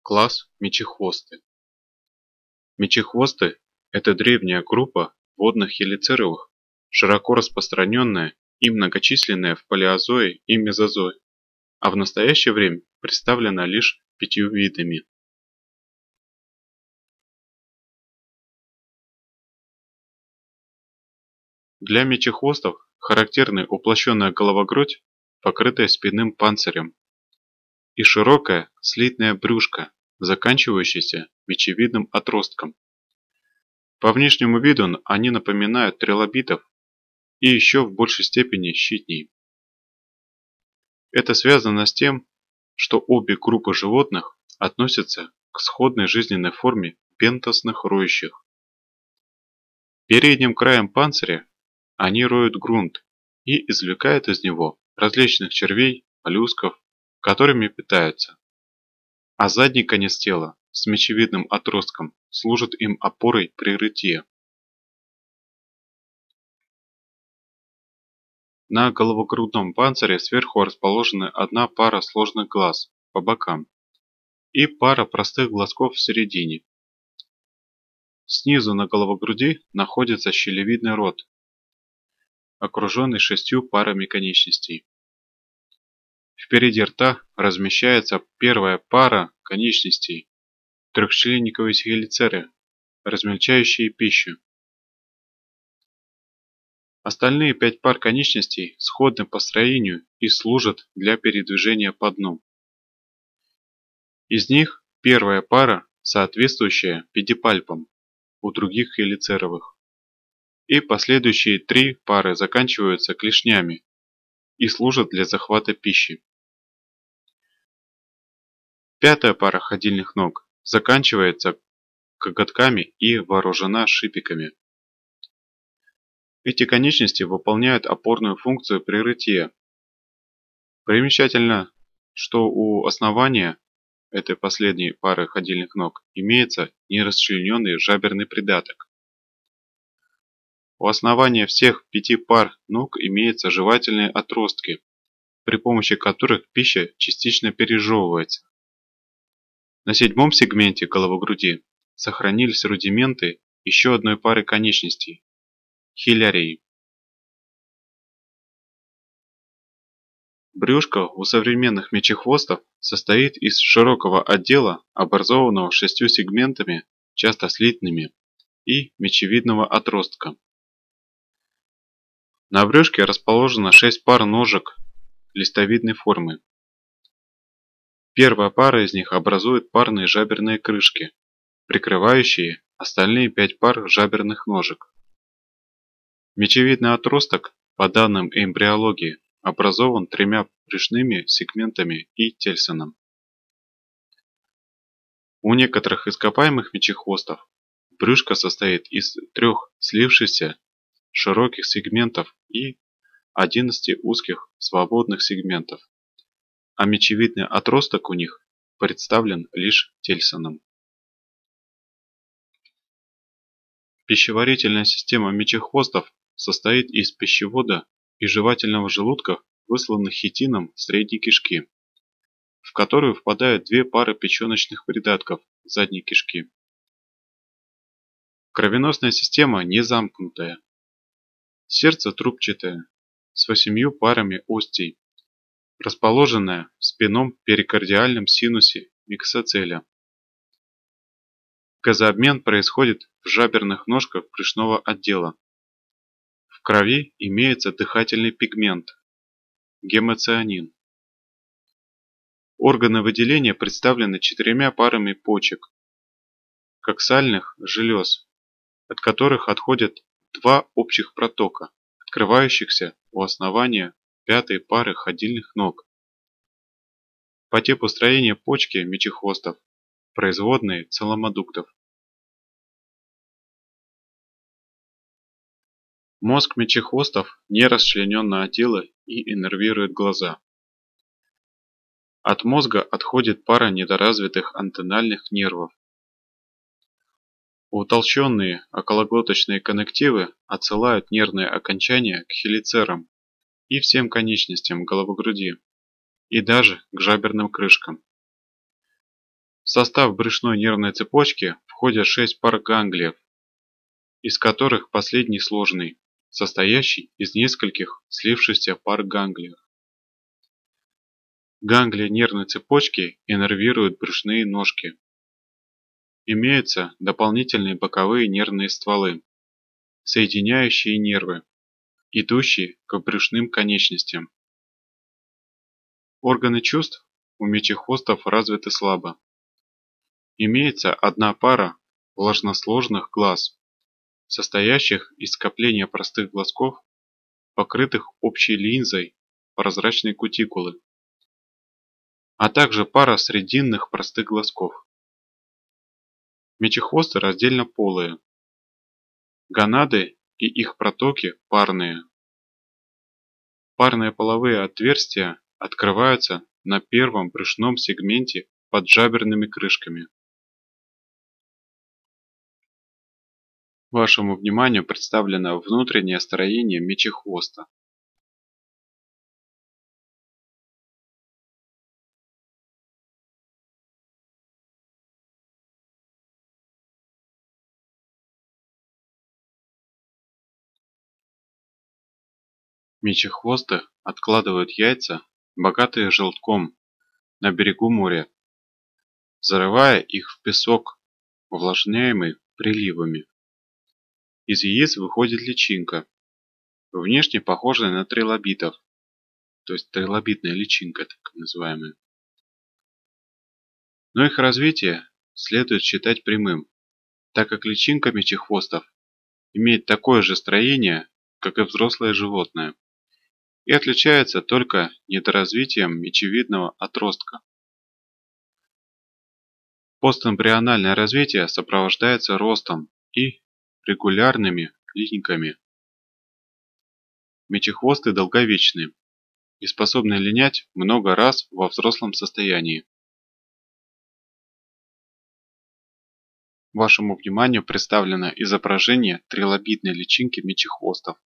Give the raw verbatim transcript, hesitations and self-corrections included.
Класс мечехвосты. Мечехвосты– это древняя группа водных хелицеровых, широко распространенная и многочисленная в палеозое и мезозое, а в настоящее время представлена лишь пятью видами. Для мечехвостов характерны уплощенная головогрудь, покрытая спинным панцирем, и широкое слитное брюшко, заканчивающееся мечевидным отростком. По внешнему виду они напоминают трилобитов и еще в большей степени щитней. Это связано с тем, что обе группы животных относятся к сходной жизненной форме бентосных роющих. Передним краем панциря они роют грунт и извлекают из него различных червей, моллюсков, которыми питаются. А задний конец тела с мечевидным отростком служит им опорой при рытье. На головогрудном панцире сверху расположены одна пара сложных глаз по бокам и пара простых глазков в середине. Снизу на головогруди находится щелевидный рот, окруженный шестью парами конечностей. Впереди рта размещается первая пара конечностей – трехчленниковые хелицеры, размельчающие пищу. Остальные пять пар конечностей сходны по строению и служат для передвижения по дну. Из них первая пара, соответствующая педипальпам у других хелицеровых, и последующие три пары заканчиваются клешнями и служат для захвата пищи. Пятая пара ходильных ног заканчивается коготками и вооружена шипиками. Эти конечности выполняют опорную функцию при рытье. Примечательно, что у основания этой последней пары ходильных ног имеется нерасчлененный жаберный придаток. У основания всех пяти пар ног имеются жевательные отростки, при помощи которых пища частично пережевывается. На седьмом сегменте головогруди сохранились рудименты еще одной пары конечностей – хилярии. Брюшко у современных мечехвостов состоит из широкого отдела, образованного шестью сегментами, часто слитными, и мечевидного отростка. На брюшке расположено шесть пар ножек листовидной формы. Первая пара из них образует парные жаберные крышки, прикрывающие остальные пять пар жаберных ножек. Мечевидный отросток, по данным эмбриологии, образован тремя брюшными сегментами и тельсоном. У некоторых ископаемых мечехвостов брюшко состоит из трех слившихся широких сегментов и одиннадцати узких свободных сегментов, а мечевидный отросток у них представлен лишь тельсоном. Пищеварительная система мечехвостов состоит из пищевода и жевательного желудка, высланных хитином средней кишки, в которую впадают две пары печеночных придатков задней кишки. Кровеносная система не замкнутая. Сердце трубчатое, с восемью парами остей, расположенное в спинном перикардиальном синусе миксоцеля. Газообмен происходит в жаберных ножках брюшного отдела. В крови имеется дыхательный пигмент – гемоцианин. Органы выделения представлены четырьмя парами почек, коксальных желез, от которых отходят два общих протока, открывающихся у основания пятой пары ходильных ног. По типу строения почки мечехвостов производные целомодуктов. Мозг мечехвостов не расчленен на отделы и иннервирует глаза. От мозга отходит пара недоразвитых антеннальных нервов. Утолщенные окологлоточные коннективы отсылают нервные окончания к хелицерам и всем конечностям головогруди, и даже к жаберным крышкам. В состав брюшной нервной цепочки входят шесть пар ганглиев, из которых последний сложный, состоящий из нескольких слившихся пар ганглиев. Ганглии нервной цепочки иннервируют брюшные ножки. Имеются дополнительные боковые нервные стволы, соединяющие нервы, идущие к брюшным конечностям. Органы чувств у мечехвостов развиты слабо. Имеется одна пара влажносложных глаз, состоящих из скопления простых глазков, покрытых общей линзой прозрачной кутикулы, а также пара срединных простых глазков. Мечехвосты раздельнополые. Гонады и их протоки парные. Парные половые отверстия открываются на первом брюшном сегменте под жаберными крышками. Вашему вниманию представлено внутреннее строение мечехвоста. Мечехвосты откладывают яйца, богатые желтком, на берегу моря, зарывая их в песок, увлажняемый приливами. Из яиц выходит личинка, внешне похожая на трилобитов, то есть трилобитная личинка, так называемая. Но их развитие следует считать прямым, так как личинка мечехвостов имеет такое же строение, как и взрослое животное, и отличается только недоразвитием мечевидного отростка. Постэмбриональное развитие сопровождается ростом и регулярными линьками. Мечехвосты долговечны и способны линять много раз во взрослом состоянии. Вашему вниманию представлено изображение трилобитной личинки мечехвостов.